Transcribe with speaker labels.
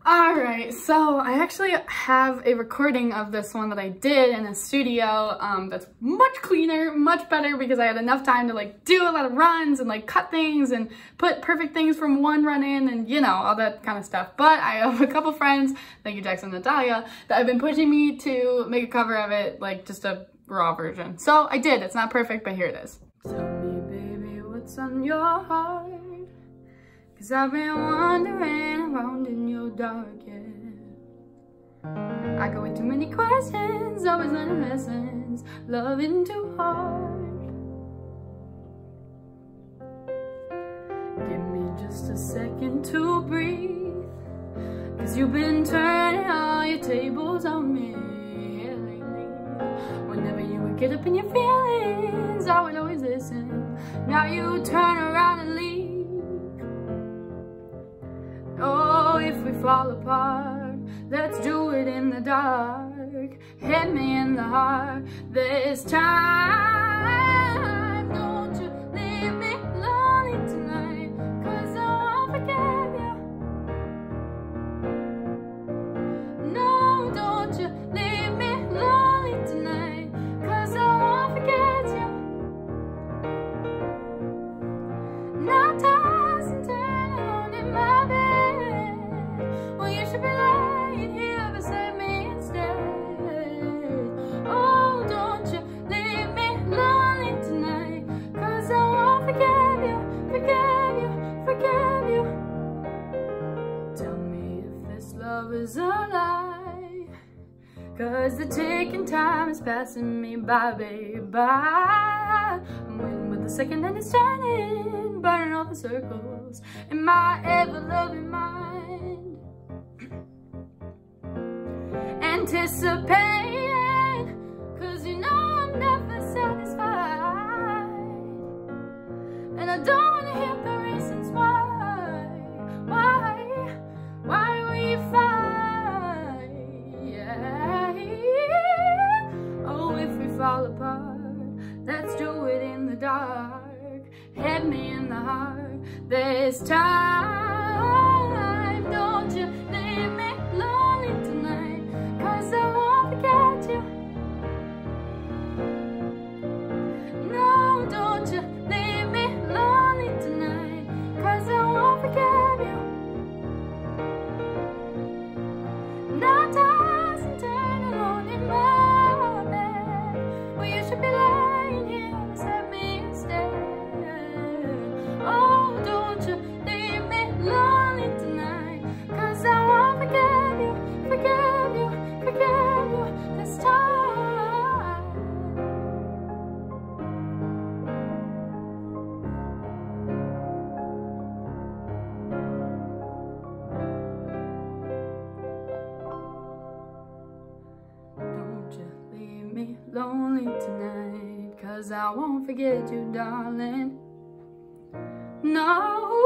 Speaker 1: Alright, so I actually have a recording of this one that I did in a studio that's much cleaner, much better, because I had enough time to like do a lot of runs and like cut things and put perfect things from one run in and you know, all that kind of stuff. But I have a couple friends, thank you Jackson and Natalia, that have been pushing me to make a cover of it, like just a raw version. So I did, it's not perfect, but here it is. Tell me baby, what's on your heart? 'Cause I've been wandering around in your dark, yeah. I go with too many questions, always learning lessons, loving too hard. Give me just a second to breathe, 'cause you've been turning all your tables on me lately. Whenever you would get up in your feelings, I would always listen. Now you turn around and leave. Oh, if we fall apart, let's do it in the dark. Hit me in the heart this time. Don't you leave me lonely tonight, 'cause I won't forgive you. No, don't you leave me lonely tonight, 'cause I won't forget you. Now toss and turn on in my bed. You should be lying here beside me instead. Oh, don't you leave me lonely tonight, 'cause I won't forgive you, forgive you, forgive you. Tell me if this love is a lie, 'cause the ticking time is passing me by, babe, by. I'm waiting with the second and it's turning, burning all the circles in my ever-loving mind. Anticipating, 'cause you know I'm never satisfied, and I don't want to hear the reasons why we fight, yeah. Oh, if we fall apart, let's do it in the dark. Hit me in the heart this time. Don't you leave me lonely tonight, 'cause I won't forget you. No, don't you leave me lonely tonight, 'cause I won't forget you. Now toss and turn alone in my bed, well you should be lying here beside me instead. Oh, don't you leave me lonely tonight, 'cause I won't forget you, forget you, forget you this time. Don't you leave me lonely tonight, 'cause I won't forget you, darling. No.